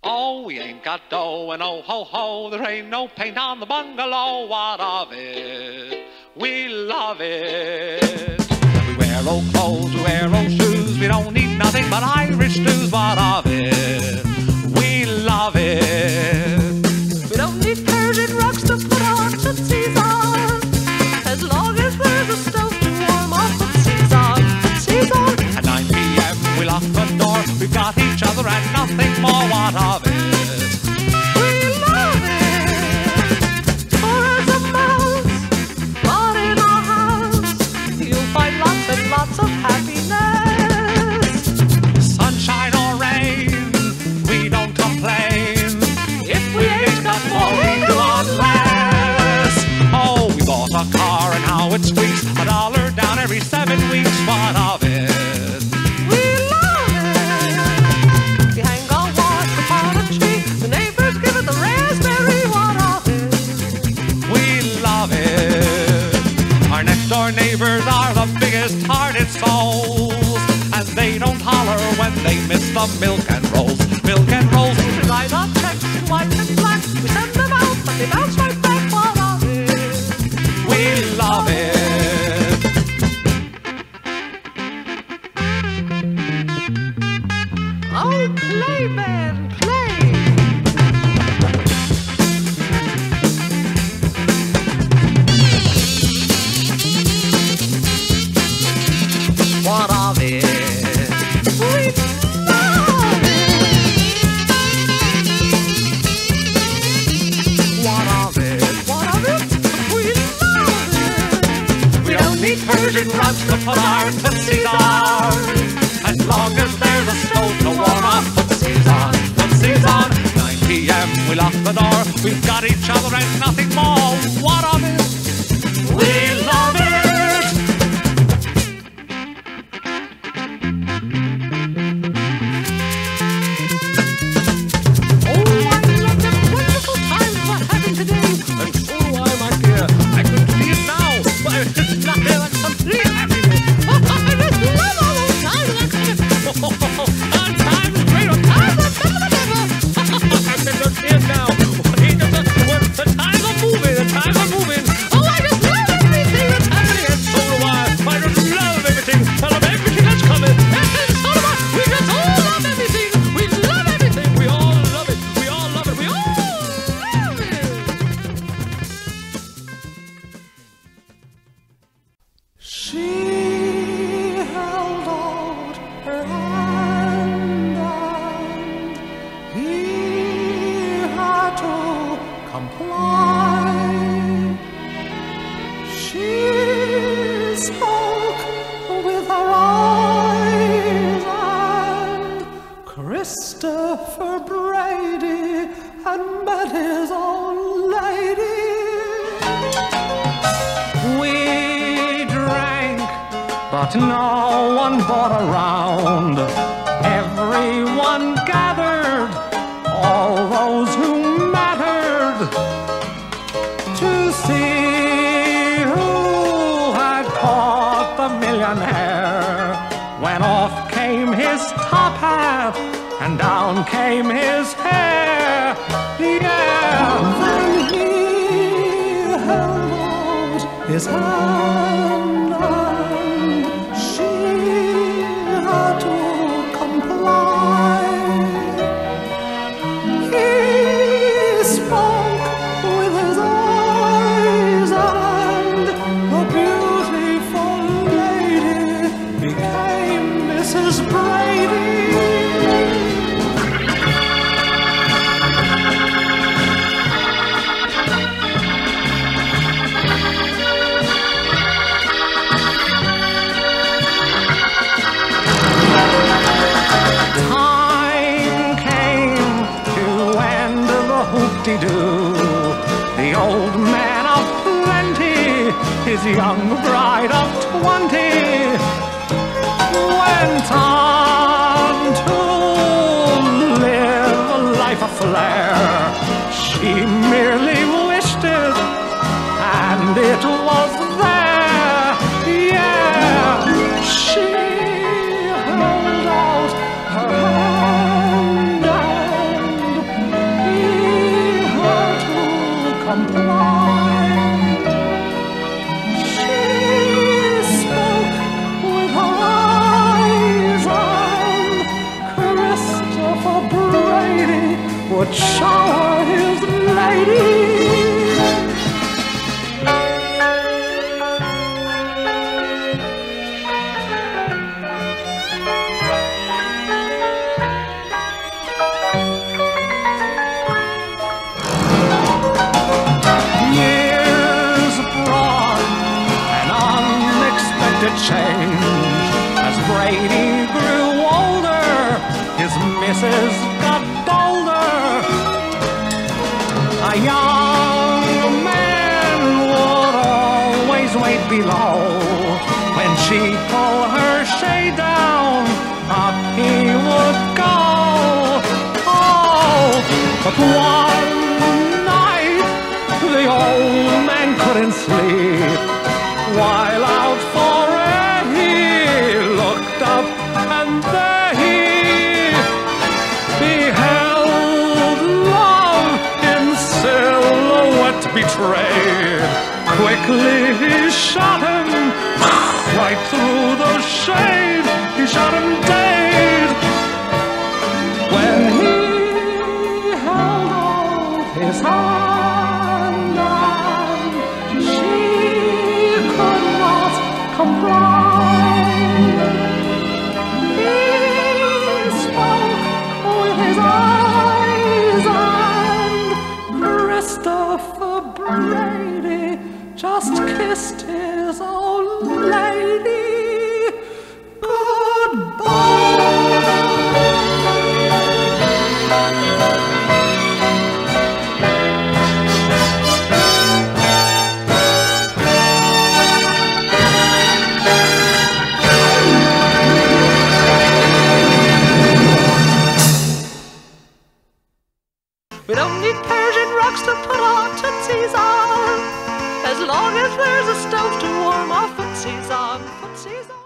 Oh, we ain't got dough and oh ho ho, there ain't no paint on the bungalow. What of it? We love it. We wear old clothes, we wear old shoes, we don't need nothing but Irish stews. What of it? We love it. We don't need Persian rugs to put our tootsies on, as long as there's a stove to warm our footsies on. Footsies on. At 9 p.m. we lock the door, we've got each other and nothing more. What of it? We love it. For as a mouse, but in our house, you'll find lots and lots of happiness. Sunshine or rain, we don't complain. If we ain't got more, we do want less. Oh, we bought a car and how it squeaks, $1 down every 7 weeks. What of it? We love it. We hang our wash upon a tree, the neighbors give it the raspberry. What of it? We love it. Our next door neighbors are the biggest hearted souls, and they don't holler when they miss the milk and rolls. Milk and rolls. We write our checks in white and black, we send them out, but they bounce right back. What of it? We love it. Oh, play, man, play. What of it? We love it. What of it? What of it? We love it. We don't need Persian rugs to put our tootsies on, as long as there's a stove to warm our footsies on. Footsies on. 9 p.m. we lock the door, we've got each other and nothing more. What of it? We love it. Oh, I love the wonderful times we're having today. And so do I, my dear. I could see it now. Why, it's nothing like complete happiness. I just love all those times like this. Our time is greater. Times are better than ever. I can just hear it now. The times are moving. The times are moving. Oh, I just love everything that's happening. And so do I. I just love everything. I love everything that's coming. And so do I. We just all love everything. We love everything. We all love it. We all love it. We all love it. She held out her hand and he had to comply. She spoke with her eyes and Christopher Brady had met his own lady. We drank, but no one bought around. Everyone gathered, all those who mattered, to see who had caught the millionaire. When off came his top hat and down came his hair. Yeah, then he held out his hand and she had to comply. He spoke with his eyes and the beautiful lady became Mrs. Brady. The old man of plenty, his young bride of 20, went on to live a life of flair. She merely wished it, and it was there. Yeah, she held out her hand and would shower his lady. Years brought an unexpected change. As Brady grew older, his missus got bolder. A young man would always wait below. When she'd pull her shade down, up he would go. Oh, but one night the old man couldn't sleep. While out for air he looked up, and there he beheld love in silhouette betrayed. Quickly he shot him right through the shade. He shot him dead. When he held out his hand, and she could not comply, he spoke with his eyes, and Christopher Brady just kissed his old lady goodbye. We don't need Persian rugs to put our tootsies on, as long as there's a stove to warm our footsies on.